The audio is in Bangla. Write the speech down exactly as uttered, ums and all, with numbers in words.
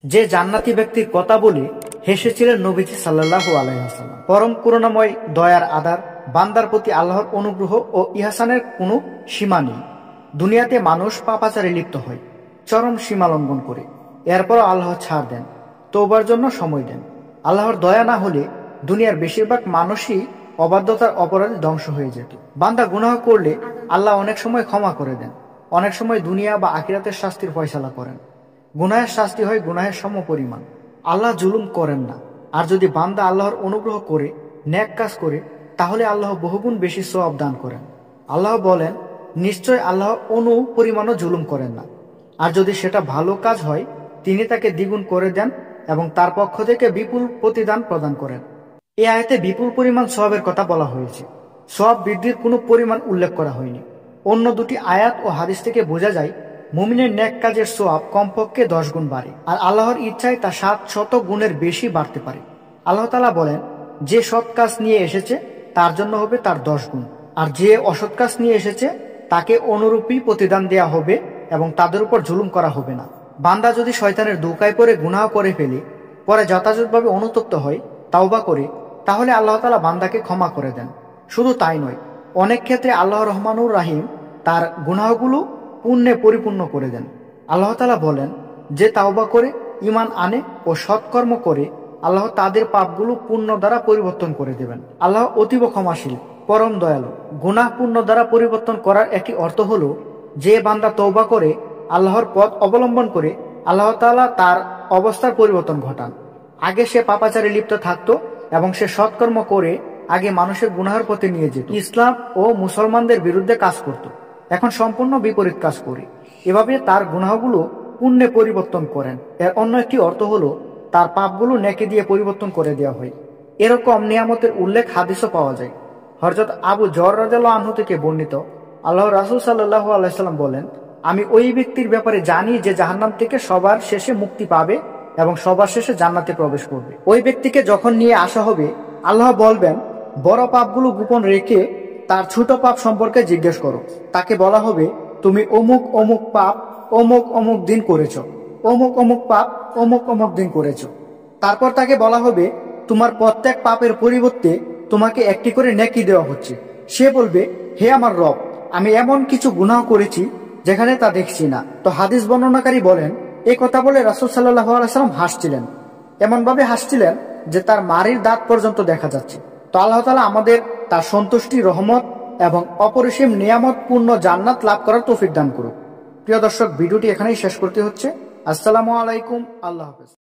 যে জান্নাতি ব্যক্তির কথা বলে হেসেছিলেন নবীজি সাল্লাল্লাহু আলাইহি ওয়াসাল্লাম। পরম করুণাময় দয়ার আধার বান্দার প্রতি আল্লাহর অনুগ্রহ ও ইহসানের কোনো সীমা নেই। দুনিয়াতে মানুষ পাপাচারে লিপ্ত হয়, চরম সীমা লঙ্ঘন করে, এরপরও আল্লাহ ছাড় দেন, তওবার জন্য সময় দেন। আল্লাহর দয়া না হলে দুনিয়ার বেশিরভাগ মানুষই অবাধ্যতার অপরাধে ধ্বংস হয়ে যেত। বান্দা গুনাহ করলে আল্লাহ অনেক সময় ক্ষমা করে দেন, অনেক সময় দুনিয়া বা আখিরাতের শাস্তির ফয়সালা করেন। গুনাহের শাস্তি হয় গুনাহের সম পরিমাণ। আল্লাহ জুলুম করেন না। আর যদি বান্দা আল্লাহর অনুগ্রহ করে নেক কাজ করে, তাহলে আল্লাহ বহুগুণ বেশি সওয়াব দান করেন। আল্লাহ বলেন, নিশ্চয় আল্লাহ অনু পরিমাণও জুলুম করেন না। আর যদি সেটা ভালো কাজ হয়, তিনি তাকে দ্বিগুণ করে দেন এবং তার পক্ষ থেকে বিপুল প্রতিদান প্রদান করেন। এই আয়াতে বিপুল পরিমাণ সওয়াবের কথা বলা হয়েছে। সওয়াব বৃদ্ধির কোনো পরিমাণ উল্লেখ করা হয়নি। অন্য দুটি আয়াত ও হাদিস থেকে বোঝা যায়, মুমিনের নেক কাজের সওয়াব কমপক্ষে দশ গুণ বাড়ে, আর আল্লাহর ইচ্ছায় তা সাত শত গুণের বেশি বাড়তে পারে। আল্লাহ তাআলা বলেন, যে সৎ কাজ নিয়ে এসেছে তার জন্য হবে তার দশ গুণ, আর যে অসৎ কাজ নিয়ে এসেছে তাকে অনুরূপী প্রতিদান দেয়া হবে এবং তাদের উপর জুলুম করা হবে না। বান্দা যদি শয়তানের ধোঁকায় পড়ে গুনাহ করে ফেলে, পরে যথাযথভাবে অনুতপ্ত হয়, তাওবা করে, তাহলে আল্লাহ তাআলা বান্দাকে ক্ষমা করে দেন। শুধু তাই নয়, অনেক ক্ষেত্রে আল্লাহ রহমানুর রাহিম তার গুনাহগুলো পুণ্যে পরিপূর্ণ করে দেন। আল্লাহ তাআলা বলেন, যে তাওবা করে ঈমান আনে ও সৎকর্ম করে, আল্লাহ তাদের পাপগুলো পুণ্য দ্বারা পরিবর্তন করে দেবেন। আল্লাহ অতীব ক্ষমাশীল, পরম দয়ালু। গুনাহ পুণ্য দ্বারা পরিবর্তন করার একটি অর্থ হলো, যে বান্দা তওবা করে আল্লাহর পথ অবলম্বন করে, আল্লাহ তাআলা তার অবস্থার পরিবর্তন ঘটান। আগে সে পাপাচারে লিপ্ত থাকতো এবং সে সৎকর্ম করে আগে মানুষের গুনাহের পথে নিয়ে যেত, ইসলাম ও মুসলমানদের বিরুদ্ধে কাজ করত। এখন সম্পূর্ণ বিপরীত কাজ করে। এভাবে তার গুনাহগুলো পুণ্যে পরিবর্তন করেন। এর অন্য একটি অর্থ হলো, তার পাপগুলো নেকি দিয়ে পরিবর্তন করে দেওয়া হয়। এরকম নিয়ামতের উল্লেখ হাদিসও পাওয়া যায়। হযরত আবু যর রাদিয়াল্লাহু আনহু থেকে বর্ণিত, আল্লাহর রাসূল সাল্লাল্লাহু আলাইহি সাল্লাম বলেন, আমি ওই ব্যক্তির ব্যাপারে জানি যে জাহান্নাম থেকে সবার শেষে মুক্তি পাবে এবং সবার শেষে জান্নাতে প্রবেশ করবে। ওই ব্যক্তিকে যখন নিয়ে আসা হবে, আল্লাহ বলবেন, বড় পাপগুলো গোপন রেখে তার ছোট পাপ সম্পর্কে জিজ্ঞেস করো। তাকে বলা হবে, তুমি অমুক অমুক পাপ অমুক অমুক দিন করেছ, অমুক অমুক পাপ অমুক অমুক দিন করেছ। তারপর তাকে বলা হবে, তোমার প্রত্যেক পাপের পরিবর্তে তোমাকে একটি করে নেকি দেওয়া হচ্ছে। সে বলবে, হে আমার রব, আমি এমন কিছু গুনাহ করেছি যেখানে তা দেখছি না। তো হাদিস বর্ণনাকারী বলেন, এই কথা বলে রাসূল সাল্লাল্লাহু আলাইহি সাল্লাম হাসছিলেন, এমন ভাবে হাসছিলেন যে তার মাড়ির দাঁত পর্যন্ত দেখা যাচ্ছে। তো আল্লাহ তাআলা আমাদের তার সন্তুষ্টি, রহমত এবং অপরিসীম নিয়ামত পূর্ণ জান্নাত লাভ করার তৌফিক দান করুক। প্রিয় দর্শক, ভিডিওটি এখানেই শেষ করতে হচ্ছে। আসসালামু আলাইকুম, আল্লাহ হাফেজ।